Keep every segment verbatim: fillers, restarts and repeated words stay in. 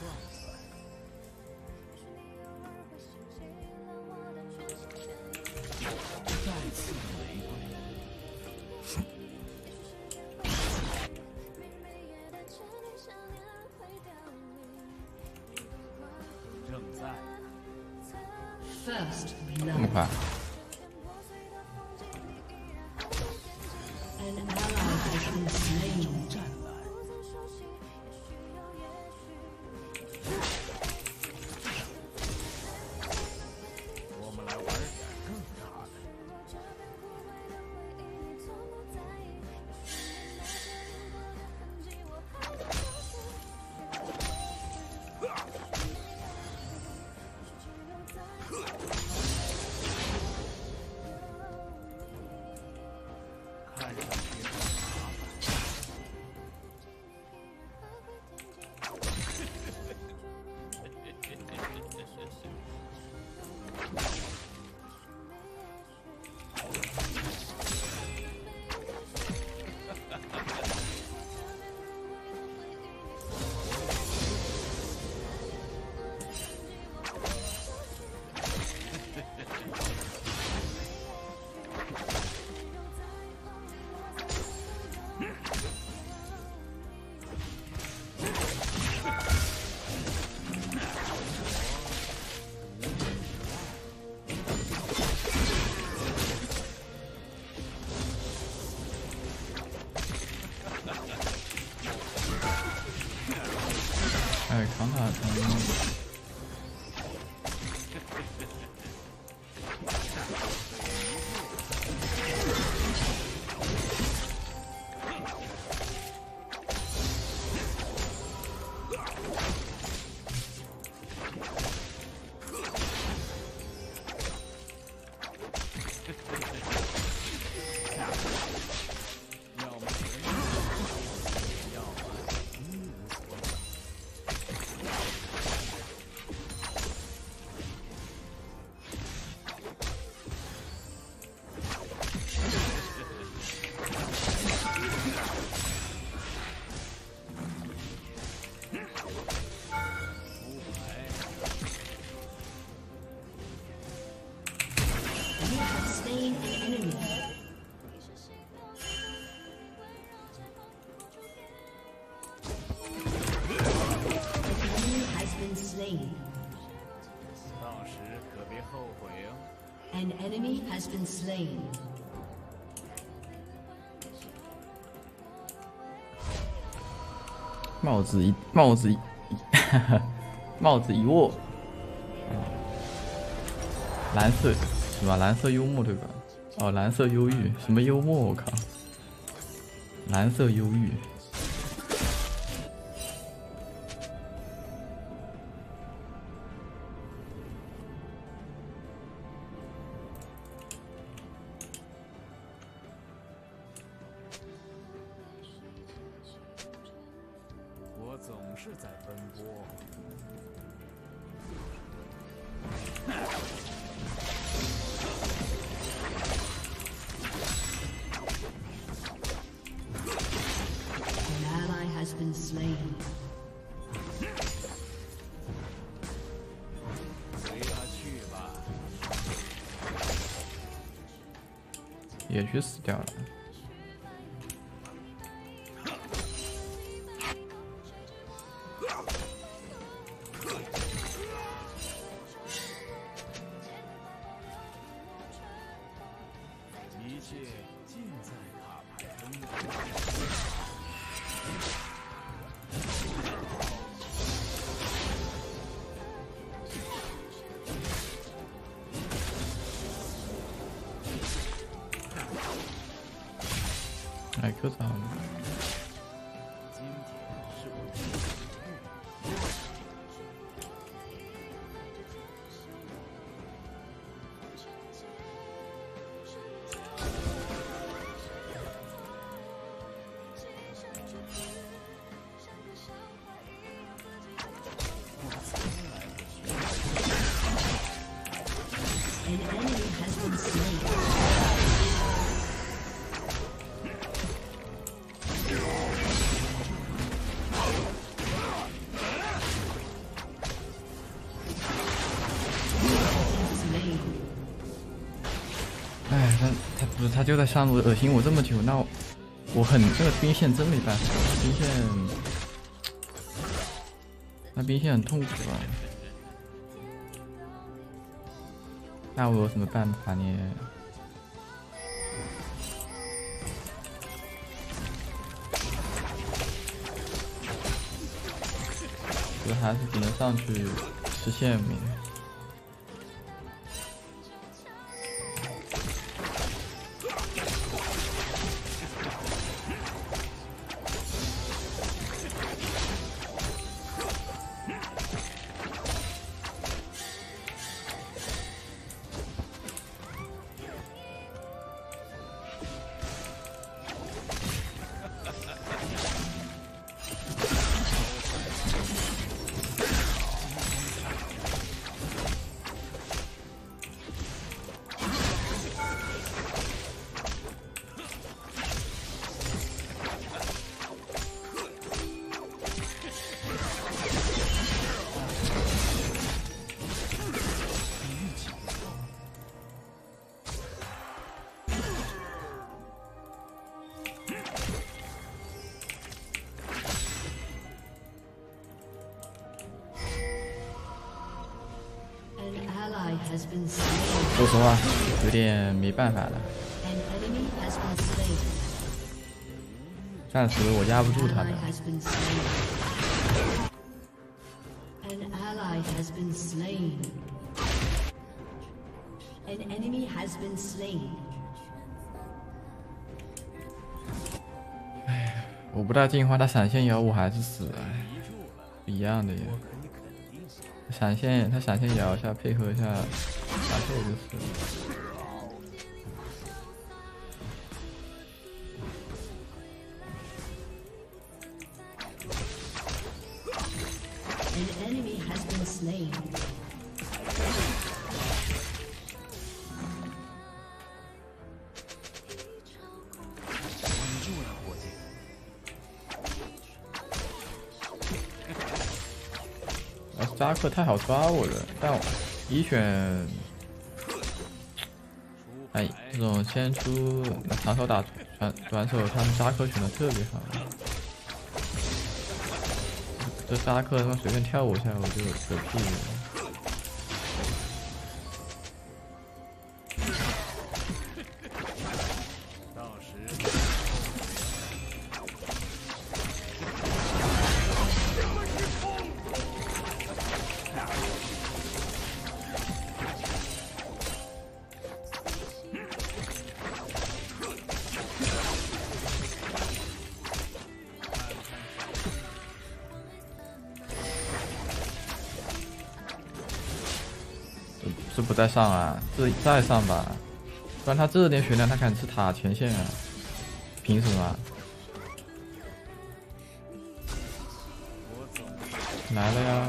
这么快？ 哎，扛塔扛了。 An enemy has been slain. 帽子一帽子一帽子一握，蓝色是吧？蓝色幽默这个，哦，蓝色忧郁，什么幽默？我靠，蓝色忧郁。 总是在奔波。 An ally has been slain. 随他去吧。 野区死掉了。 一切尽在卡牌中。 哎，可咋了？ 今天是我的 An enemy has been slain. 他就在上路恶心我这么久，那我我很这个兵线真没办法，兵线那兵线很痛苦啊。那我有什么办法呢？我还是只能上去实现命。说实话，有点没办法了。暂时我压不住他的。哎，我不大进化，他闪现摇我还是死了，一样的呀。闪现，他闪现摇一下，配合一下，打后就是。扎克太好抓我了，但我一选，哎，这种先出长手打短短手，他们扎克选的特别好。这扎克他妈随便跳我一下，我就嗝屁了。这不再上啊，这再上吧，不然他这点血量他敢吃塔前线啊？凭什么？来了呀！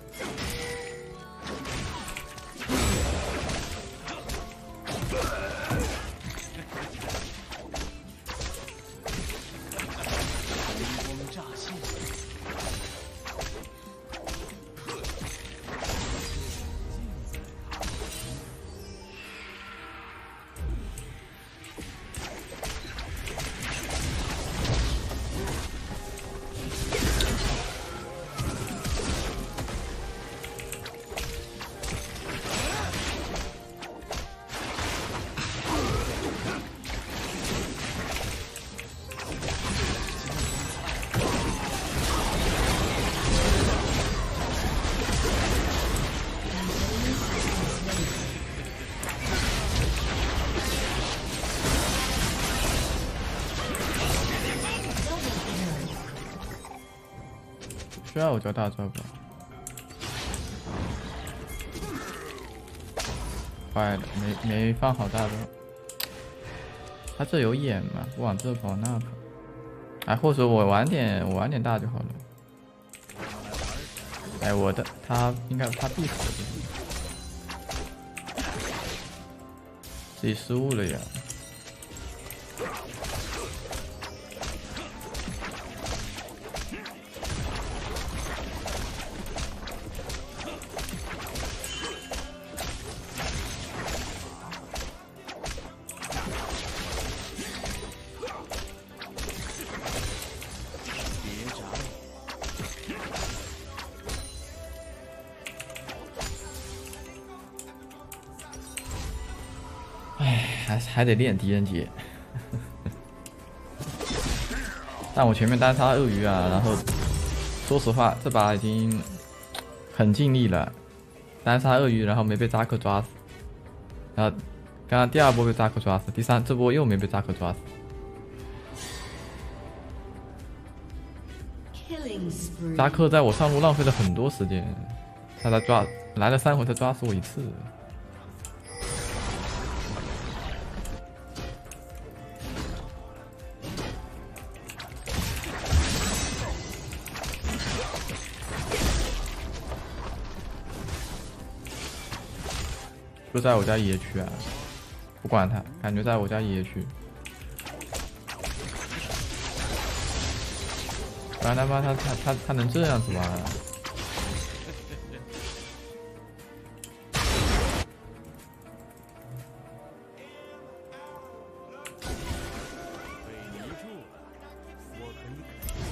需要我叫大招吧？坏了，没没放好大招。他这有眼吗？我往这跑那跑。哎，或者我晚点，我晚点大就好了。哎，我的他应该他必死的，自己失误了呀。 还还得练狄仁杰。但我前面单杀鳄鱼啊，然后说实话，这把已经很尽力了，单杀鳄鱼，然后没被扎克抓死，然后刚刚第二波被扎克抓死，第三这波又没被扎克抓死。 扎克在我上路浪费了很多时间，他才抓来了三回才抓死我一次。就在我家野区啊，不管他，感觉在我家野区。 不然他妈他他他他能这样子吗？ 被迷住了，我可以。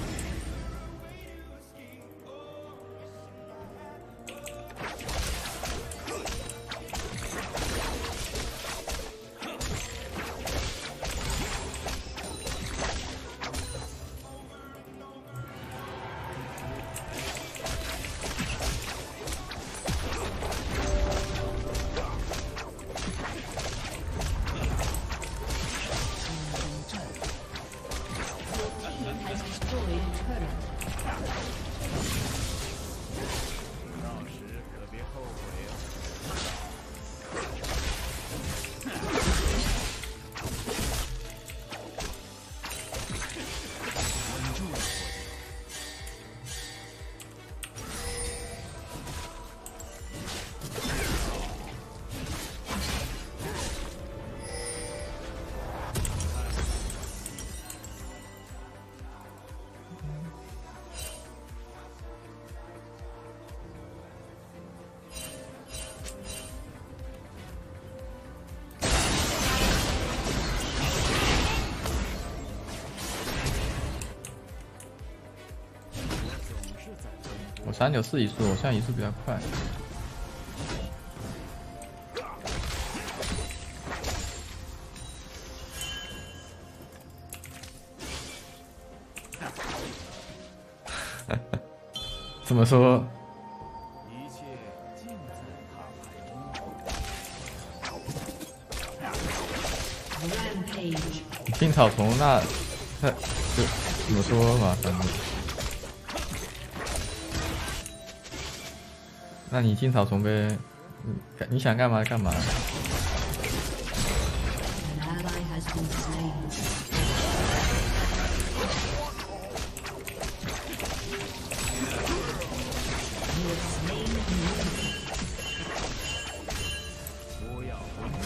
我三九四移速，我现在移速比较快。怎么说？ 一切尽在塔牌中。 进草丛那，那就怎么说嘛，反正。 那你进草丛呗，你你想干嘛干嘛。 不要昏迷。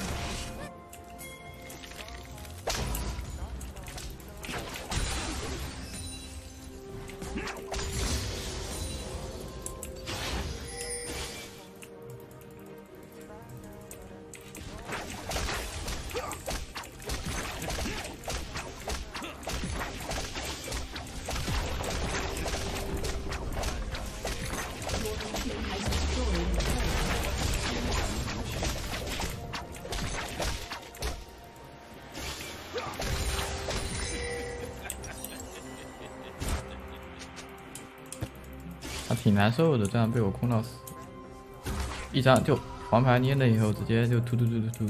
他挺难受的，这样被我控到死，一张就黄牌捏了以后，直接就突突突突突。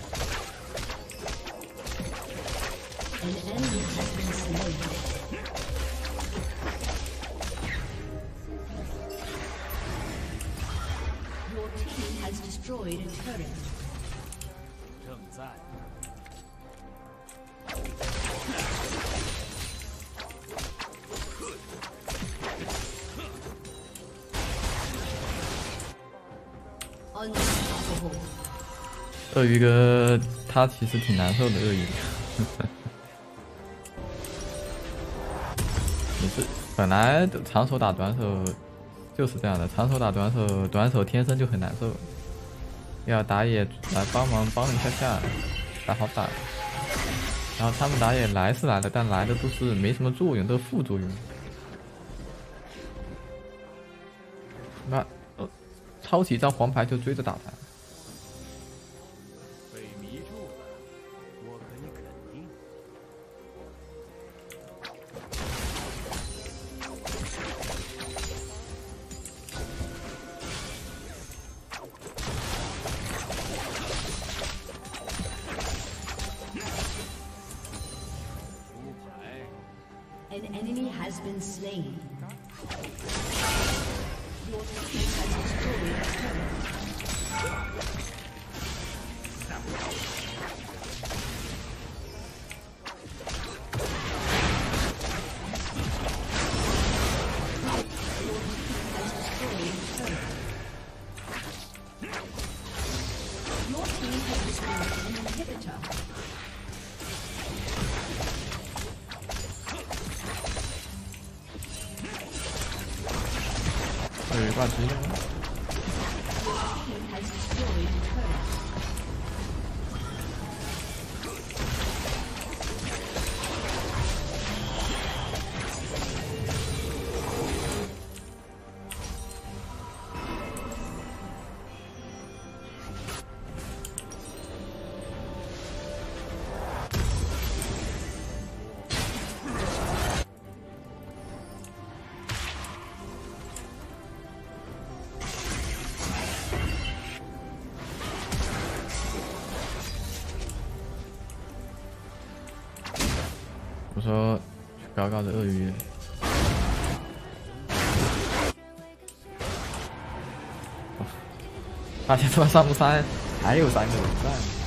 正在。 鳄鱼哥他其实挺难受的，鳄鱼。你是本来长手打短手就是这样的，长手打短手，短手天生就很难受。要打野来帮忙帮一下下，才好打。然后他们打野来是来了，但来的都是没什么作用，都是副作用。那呃，抄起一张黄牌就追着打他。 被迷住了， 有一挂机了吗？ has destroyed a turret. 我说去搞搞这鳄鱼。发现他妈上不山，还有三个人在。